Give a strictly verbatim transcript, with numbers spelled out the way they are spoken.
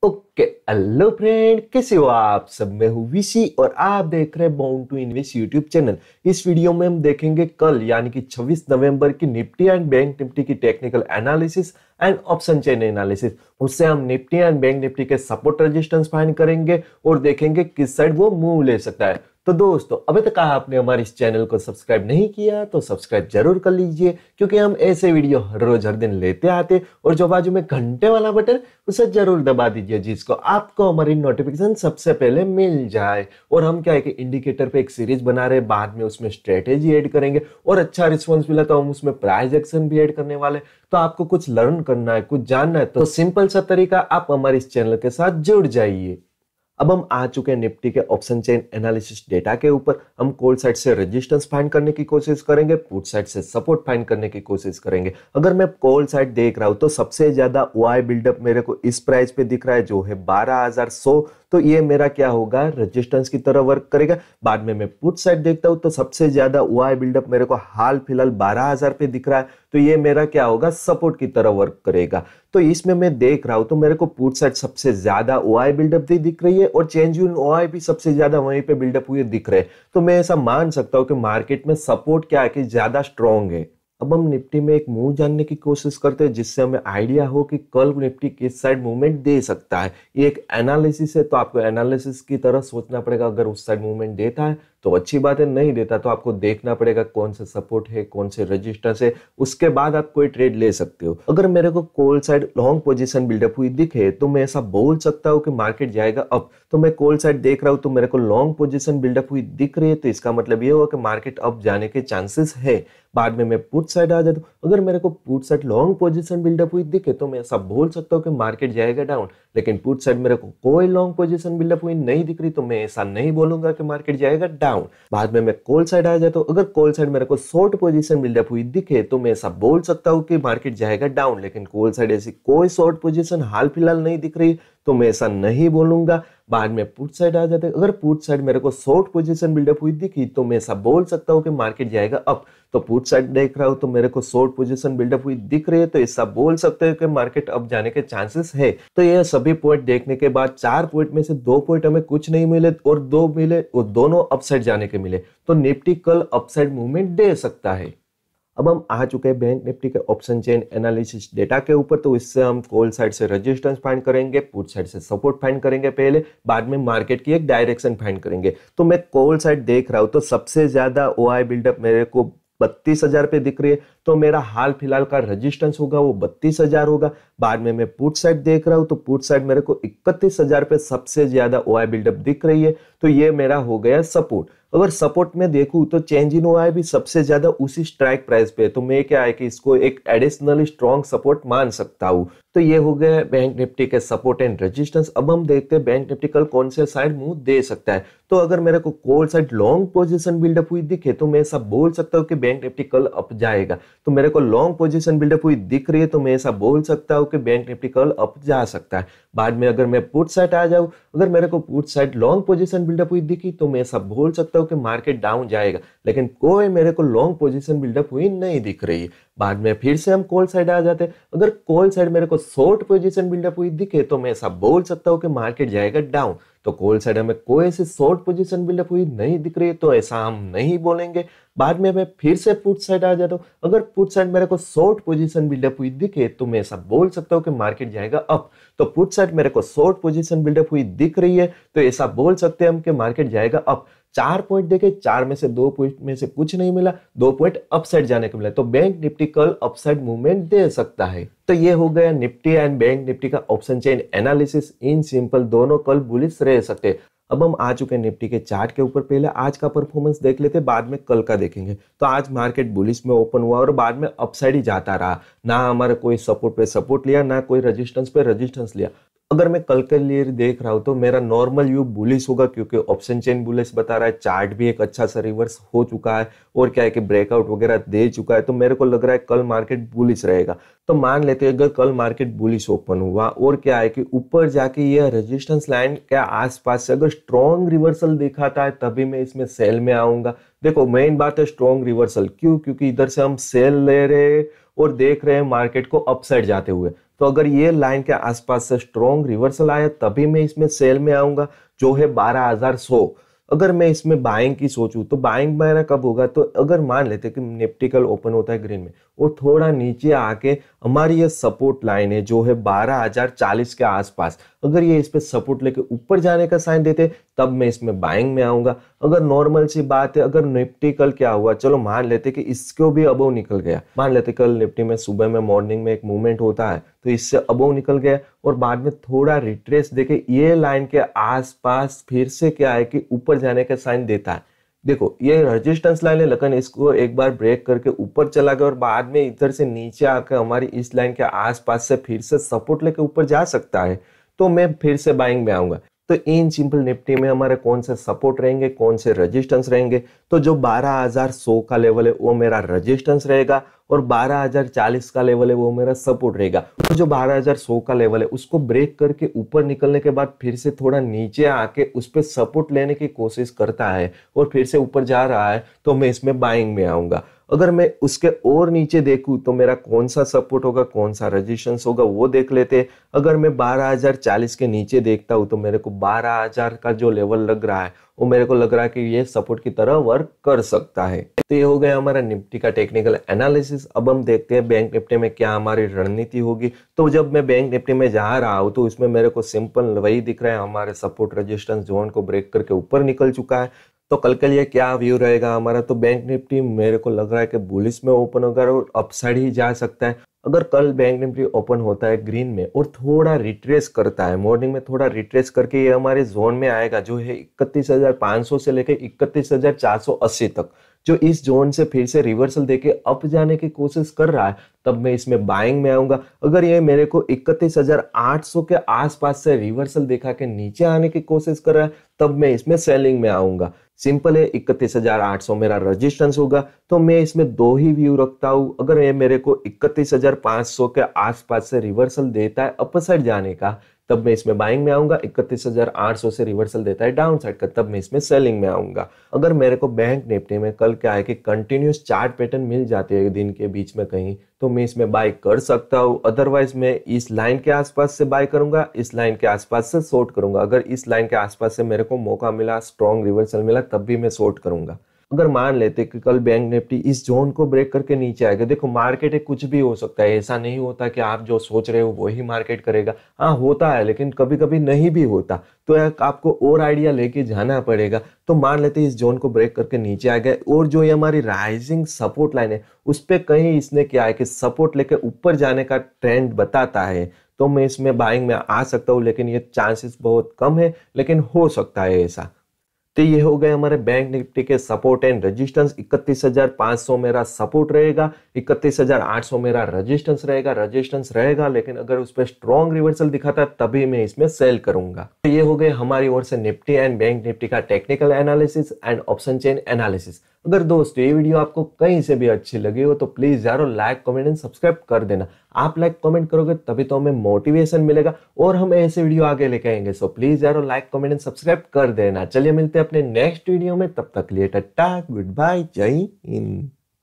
Okay hello friend, कैसे हो आप सब। मैं हूँ विशी और आप देख रहे हैं bound to invest YouTube channel. इस वीडियो में हम देखेंगे कल यानी कि छब्बीस नवंबर की निफ्टी एंड बैंक निफ्टी की technical analysis and option chain analysis. उससे हम निफ्टी एंड बैंक निफ्टी के सपोर्ट रेजिस्टेंस फाइंड करेंगे और देखेंगे किस साइड वो मूव ले सकता है। तो दोस्तों, अभी तक आपने हमारे इस चैनल को सब्सक्राइब नहीं किया तो सब्सक्राइब जरूर कर लीजिए, क्योंकि हम ऐसे वीडियो हर रोज हर दिन लेते आते। और जो बाजू में घंटे वाला बटन उसे जरूर दबा दीजिए, जिसको आपको हमारी नोटिफिकेशन सबसे पहले मिल जाए। और हम क्या है कि इंडिकेटर पे एक सीरीज बना रहे हैं, बाद में उसमें स्ट्रेटेजी ऐड करेंगे और अच्छा रिस्पॉन्स मिला तो हम उसमें प्राइस एक्शन भी ऐड करने वाले। तो आपको कुछ लर्न करना है, कुछ जानना है, तो सिंपल सा तरीका, आप हमारे इस चैनल के साथ जुड़ जाइए। अब हम आ चुके हैं निफ्टी के ऑप्शन चेन एनालिसिस डेटा के ऊपर। हम कॉल साइड से रेजिस्टेंस फाइंड करने की कोशिश करेंगे, पुट साइड से सपोर्ट फाइंड करने की कोशिश करेंगे। अगर मैं कॉल साइड देख रहा हूं तो सबसे ज्यादा वाई बिल्डअप मेरे को इस प्राइस पे दिख रहा है, जो है बारह हज़ार सौ। तो ये मेरा क्या होगा, रेजिस्टेंस की तरह वर्क करेगा। बाद में मैं पुट साइड देखता हूं तो सबसे ज्यादा वाई बिल्डअप मेरे को हाल फिलहाल बारह हज़ार पे दिख रहा है, तो ये मेरा क्या होगा, सपोर्ट की तरह वर्क करेगा। तो इसमें मैं देख रहा हूं तो मेरे को पुट साइड सबसे ज्यादा ओआई बिल्डअप भी दिख रही है और चेंज इन ओआई भी सबसे ज्यादा वहीं पे बिल्डअप हुए दिख रहे हैं। तो मैं ऐसा मान सकता हूं कि मार्केट में सपोर्ट क्या है कि ज्यादा स्ट्रॉन्ग है। अब हम निफ्टी में एक मूव जानने की कोशिश करते हैं, जिससे हमें आइडिया हो कि कल निफ्टी किस साइड मूवमेंट दे सकता है। ये एक एनालिसिस है, तो आपको एनालिसिस की तरह सोचना पड़ेगा। अगर उस साइड मूवमेंट देता है तो अच्छी बात है, नहीं देता तो आपको देखना पड़ेगा कौन से सपोर्ट है, कौन से रेजिस्टेंस है, उसके बाद आप कोई ट्रेड ले सकते हो। अगर मेरे को call side long position buildup हुई दिखे तो मैं ऐसा बोल सकता हूँ कि मार्केट जाएगा अप। तो मैं कॉल साइड देख रहा हूँ तो मेरे को लॉन्ग पोजीशन बिल्डअप हुई दिख रही है, तो इसका मतलब ये हुआ कि मार्केट अप जाने के चांसेस है। बाद में मैं पुट साइड आ जाता हूँ, अगर मेरे को put side long position buildup हुई दिखे तो मैं ऐसा बोल सकता हूँ कि मार्केट जाएगा डाउन। लेकिन पुट साइड मेरे को कोई लॉन्ग पोजीशन बिल्डअप हुई नहीं दिख रही, तो मैं ऐसा नहीं बोलूंगा कि मार्केट जाएगा डाउन। बाद में मैं कॉल साइड आ जाता हूँ, अगर कॉल साइड मेरे को शॉर्ट पोजीशन बिल्डअप हुई दिखे तो मैं ऐसा बोल सकता हूँ कि मार्केट जाएगा डाउन। लेकिन कॉल साइड ऐसी कोई शॉर्ट पोजीशन हाल फिलहाल नहीं दिख रही, तो मैं ऐसा नहीं बोलूंगा। बाद में पुट साइड आ जाते हैं, अगर पुट साइड मेरे को शॉर्ट पोजीशन बिल्डअप हुई दिखी तो मैं ऐसा बोल सकता हूँ कि मार्केट जाएगा अप। तो पुट साइड देख रहा हूं तो मेरे को शॉर्ट पोजीशन बिल्डअप हुई दिख रही है, तो ऐसा बोल सकते हैं कि मार्केट अप जाने के चांसेस है। तो ये सभी पॉइंट देखने के बाद चार पॉइंट में से दो पॉइंट हमें कुछ नहीं मिले और दो मिले और दोनों अपसाइड जाने के मिले, तो निफ्टी कल अपसाइड मूवमेंट दे सकता है। अब हम आ चुके हैं बैंक निफ्टी के ऑप्शन चेन एनालिसिस डेटा के ऊपर। तो इससे हम कॉल साइड से रेजिस्टेंस फाइंड करेंगे, पुट साइड से सपोर्ट फाइंड करेंगे पहले, बाद में मार्केट की एक डायरेक्शन फाइंड करेंगे। तो मैं कॉल साइड देख रहा हूं तो सबसे ज्यादा ओआई बिल्डअप मेरे को बत्तीस हजार पे दिख रही है, तो मेरा हाल फिलहाल का रेजिस्टेंस होगा वो बत्तीस हजार होगा। बाद में मैं पुट साइड देख रहा हूं तो पुट साइड मेरे को इकतीस हजार पे सबसे ज्यादा ओआई बिल्डअप दिख रही है, तो ये मेरा हो गया सपोर्ट। अगर सपोर्ट में देखूं तो चेंज इन ओआई भी सबसे ज्यादा उसी स्ट्राइक प्राइस पे है, तो मैं क्या है कि इसको एक एडिशनली स्ट्रॉन्ग सपोर्ट मान सकता हूं। तो ये हो गया बैंक निफ्टी के सपोर्ट एंड रेजिस्टेंस। अब हम देखते हैं बैंक निफ्टी कल कौन से साइड मूव दे सकता है। तो अगर मेरे को call side long position buildup हुई दिखे तो मैं ऐसा बोल सकता हूँ कि बैंक निफ्टी कल अप जाएगा। तो मेरे को लॉन्ग पोजीशन बिल्डअप हुई दिख रही है, तो मैं ऐसा बोल सकता हूँ कि बैंक निफ्टी कल अप जा सकता है। बाद में अगर मैं पुट साइड आ जाऊं, अगर मेरे को put side long position buildup हुई दिखी तो मैं ऐसा बोल सकता हूँ कि मार्केट डाउन जाएगा। लेकिन कोई मेरे को लॉन्ग पोजीशन बिल्डअप हुई नहीं दिख रही है। बाद में फिर से हम कॉल साइड आ जाते हैं, अगर कॉल साइड मेरे को शॉर्ट पोजीशन बिल्डअप हुई दिखे तो मैं ऐसा बोल सकता हूँ कि मार्केट जाएगा डाउन। तो कॉल साइड हमें कोई ऐसी शॉर्ट पोजीशन बिल्डअप हुई नहीं दिख रही है, तो ऐसा हम नहीं बोलेंगे। बाद में मैं फिर से पुट साइड आ जाता हूँ, अगर पुट साइड मेरे को शॉर्ट पोजीशन बिल्डअप हुई दिखे तो मैं ऐसा बोल सकता हूँ कि मार्केट जाएगा अप। तो पुट साइड मेरे को शॉर्ट पोजीशन बिल्डअप हुई दिख रही है, तो ऐसा बोल सकते हैं हम कि मार्केट जाएगा अप। चार पॉइंट देखे, चार में से दो पॉइंट में से कुछ नहीं मिला, दो पॉइंट अपसाइड जाने को मिला, तो बैंक निफ्टी कल अपसाइड मूवमेंट दे सकता है। तो ये हो गया निफ्टी एंड बैंक निफ्टी का ऑप्शन चेन एनालिसिस। इन सिंपल दोनों कल बुलिश रह सकते हैं। अब हम आ चुके हैं निफ्टी के चार्ट के ऊपर, पहले आज का परफॉर्मेंस देख लेते, बाद में कल का देखेंगे। तो आज मार्केट बुलिश में ओपन हुआ और बाद में अपसाइड ही जाता रहा, ना हमारा कोई सपोर्ट पे सपोर्ट लिया, ना कोई रेजिस्टेंस पे रेजिस्टेंस लिया। अगर मैं कल के लिए देख रहा हूं तो मेरा नॉर्मल व्यू बुलिश होगा, क्योंकि ऑप्शन चेन बुलिश बता रहा है, चार्ट भी एक अच्छा सा रिवर्स हो चुका है और क्या है कि ब्रेकआउट वगैरह दे चुका है, तो मेरे को लग रहा है कल मार्केट बुलिश रहेगा। तो मान लेते हैं अगर कल मार्केट बुलिश ओपन हुआ और क्या है कि ऊपर जाके ये रेजिस्टेंस लाइन के आसपास से अगर स्ट्रॉन्ग रिवर्सल दिखाता है तभी मैं इसमें सेल में आऊंगा। देखो मेन बात है स्ट्रॉन्ग रिवर्सल, क्यों? क्योंकि इधर से हम सेल ले रहे हैं और देख रहे हैं मार्केट को अपसाइड जाते हुए। तो अगर ये लाइन के आसपास से स्ट्रॉन्ग रिवर्सल आया तभी मैं इसमें सेल में आऊंगा, जो है बारह हज़ार सौ। अगर मैं इसमें बाइंग की सोचूं तो बाइंग मेरा कब होगा, तो अगर मान लेते कि निफ्टी कल ओपन होता है ग्रीन में और थोड़ा नीचे आके हमारी ये सपोर्ट लाइन है जो है बारह हज़ार चालीस के आसपास, अगर ये इस पे सपोर्ट लेके ऊपर जाने का साइन देते तब मैं इसमें बाइंग में आऊंगा। अगर नॉर्मल सी बात है, अगर निफ्टी कल क्या हुआ, चलो मान लेते कि इसको भी अबव निकल गया, मान लेते कल निफ्टी में सुबह में मॉर्निंग में एक मूवमेंट होता है तो इससे अबव निकल गया और बाद में थोड़ा रिट्रेस देके ये लाइन के आसपास फिर से क्या है कि ऊपर जाने का साइन देता है। देखो ये रेजिस्टेंस लाइन है, लेकिन इसको एक बार ब्रेक करके ऊपर चला गया और बाद में इधर से नीचे आकर हमारी इस लाइन के आसपास से फिर से सपोर्ट लेके ऊपर जा सकता है, तो मैं फिर से बाइंग में आऊंगा। तो इन सिंपल निफ्टी में हमारे कौन से सपोर्ट रहेंगे, कौन से रेजिस्टेंस रहेंगे, तो जो बारह हज़ार सौ का लेवल है वो मेरा रेजिस्टेंस रहेगा और बारह हज़ार चालीस का लेवल है वो मेरा सपोर्ट रहेगा। तो जो बारह हज़ार सौ का लेवल है उसको ब्रेक करके ऊपर निकलने के बाद फिर से थोड़ा नीचे आके उस पर सपोर्ट लेने की कोशिश करता है और फिर से ऊपर जा रहा है तो मैं इसमें बाइंग में आऊंगा। अगर मैं उसके और नीचे देखूं तो मेरा कौन सा सपोर्ट होगा, कौन सा रेजिस्टेंस होगा वो देख लेते हैं। अगर मैं बारह हज़ार चालीस के नीचे देखता हूं तो मेरे को बारह हज़ार का जो लेवल लग रहा है वो मेरे को लग रहा है कि ये सपोर्ट की तरह वर्क कर सकता है। तो ये हो गया हमारा निफ्टी का टेक्निकल एनालिसिस। अब हम देखते हैं बैंक निफ्टी में क्या हमारी रणनीति होगी। तो जब मैं बैंक निफ्टी में जा रहा हूं तो इसमें मेरे को सिंपल वही दिख रहा है, हमारे सपोर्ट रेजिस्टेंस जोन को ब्रेक करके ऊपर निकल चुका है। तो कल के लिए क्या व्यू रहेगा हमारा, तो बैंक निफ्टी मेरे को लग रहा है कि बुलिश में ओपन होगा और अपसाइड ही जा सकता है। अगर कल बैंक निफ्टी ओपन होता है ग्रीन में और थोड़ा रिट्रेस करता है, मॉर्निंग में थोड़ा रिट्रेस करके ये हमारे जोन में आएगा जो है इकतीस हज़ार पाँच सौ से लेकर इकतीस हज़ार चार सौ अस्सी तक, जो इस जोन से फिर से रिवर्सल देके अप जाने की कोशिश कर रहा है, तब मैं इसमें बाइंग में आऊंगा। अगर ये मेरे को इकतीस हज़ार आठ सौ के आसपास से रिवर्सल दिखा के नीचे आने की कोशिश कर रहा है, तब मैं इसमें सेलिंग में आऊंगा। सिंपल है, इकतीस हज़ार आठ सौ मेरा रेजिस्टेंस होगा, तो मैं इसमें दो ही व्यू रखता हूं। अगर ये मेरे को इकतीस हज़ार पाँच सौ के आसपास से रिवर्सल देता है अप साइड जाने का, तब मैं इसमें बाइंग में आऊंगा। इकतीस हज़ार आठ सौ से रिवर्सल देता है डाउन साइड का, तब मैं इसमें सेलिंग में आऊंगा। अगर मेरे को बैंक निफ्टी में कल क्या है कि कंटिन्यूस चार्ट पैटर्न मिल जाते हैं दिन के बीच में कहीं, तो मैं इसमें बाय कर सकता हूं। अदरवाइज मैं इस लाइन के आसपास से बाय करूंगा, इस लाइन के आसपास से शॉर्ट करूंगा। अगर इस लाइन के आसपास से मेरे को मौका मिला, स्ट्रॉन्ग रिवर्सल मिला, तब भी मैं शॉर्ट करूंगा। अगर मान लेते कि कल बैंक निफ्टी इस जोन को ब्रेक करके नीचे आएगा, देखो मार्केट है, कुछ भी हो सकता है, ऐसा नहीं होता कि आप जो सोच रहे हो वही मार्केट करेगा। हाँ होता है, लेकिन कभी कभी नहीं भी होता, तो आपको और आइडिया लेके जाना पड़ेगा। तो मान लेते इस जोन को ब्रेक करके नीचे आ गया और जो ये हमारी राइजिंग सपोर्ट लाइन है उस पर कहीं इसने क्या है कि सपोर्ट लेके ऊपर जाने का ट्रेंड बताता है, तो मैं इसमें बाइंग में आ सकता हूँ, लेकिन ये चांसेस बहुत कम है, लेकिन हो सकता है ऐसा। तो ये हो गए हमारे बैंक निफ्टी के सपोर्ट एंड रेजिस्टेंस। इकतीस हज़ार पाँच सौ मेरा सपोर्ट रहेगा, इकतीस हज़ार आठ सौ मेरा रेजिस्टेंस रहेगा रेजिस्टेंस रहेगा लेकिन अगर उस पर स्ट्रॉन्ग रिवर्सल दिखाता है तभी मैं इसमें सेल करूंगा। तो ये हो गए हमारी ओर से निफ्टी एंड बैंक निफ्टी का technical analysis and option chain analysis. अगर दोस्तों ये वीडियो आपको कहीं से भी अच्छी लगी हो तो प्लीज यारो लाइक कमेंट एंड सब्सक्राइब कर देना। आप लाइक कमेंट करोगे तभी तो हमें मोटिवेशन मिलेगा और हम ऐसे वीडियो आगे लेके आएंगे। सो प्लीज यारो लाइक कमेंट एंड सब्सक्राइब कर देना। चलिए मिलते हैं अपने नेक्स्ट वीडियो में, तब तक लिए टाटा गुड बाय, जय हिंद।